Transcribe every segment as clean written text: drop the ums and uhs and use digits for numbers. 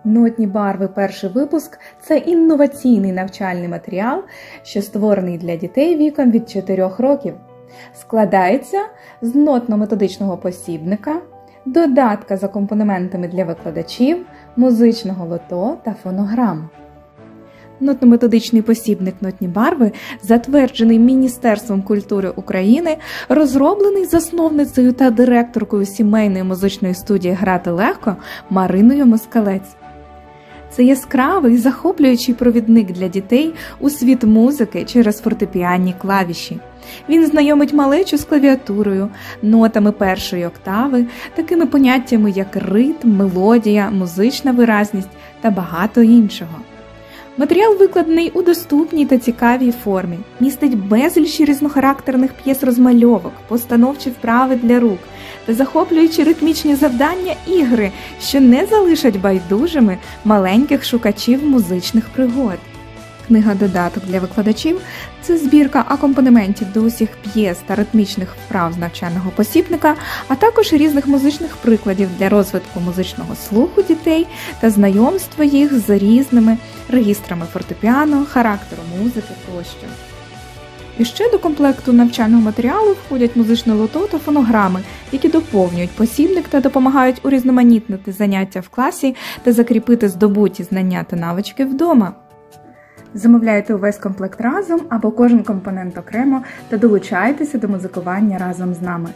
Нотні барви перший випуск – це інноваційний навчальний матеріал, що створений для дітей віком від 4 років. Складається з нотно-методичного посібника, додатка з акомпанементами для викладачів, музичного лото та фонограм. Нотно-методичний посібник «Нотні барви» затверджений Міністерством культури України, розроблений засновницею та директоркою сімейної музичної студії «Грати легко» Мариною Москалець. Це яскравий, захоплюючий провідник для дітей у світ музики через фортепіанні клавіші. Він знайомить малечу з клавіатурою, нотами першої октави, такими поняттями як ритм, мелодія, музична виразність та багато іншого. Матеріал викладений у доступній та цікавій формі, містить безліч різнохарактерних п'єс-розмальовок, постановчі вправи для рук та захоплюючі ритмічні завдання ігри, що не залишать байдужими маленьких шукачів музичних пригод. Книга-додаток для викладачів – це збірка акомпанементів до усіх п'єс та ритмічних вправ з навчального посібника, а також різних музичних прикладів для розвитку музичного слуху дітей та знайомства їх з різними регістрами фортепіано, характеру музики тощо. І ще до комплекту навчального матеріалу входять музичне лото та фонограми, які доповнюють посібник та допомагають урізноманітнити заняття в класі та закріпити здобуті знання та навички вдома. Замовляйте увесь комплект разом або кожен компонент окремо та долучайтеся до музикування разом з нами.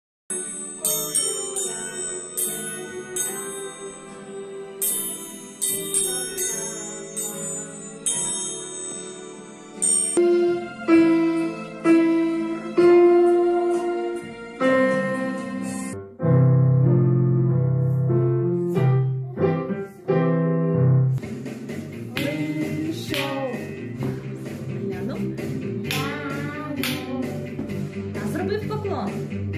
Зробив поклон.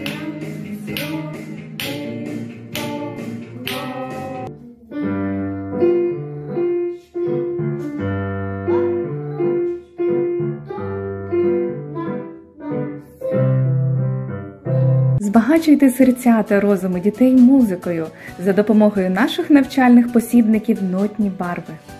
Збагачуйте серця та розуми дітей музикою за допомогою наших навчальних посібників «Нотні барви».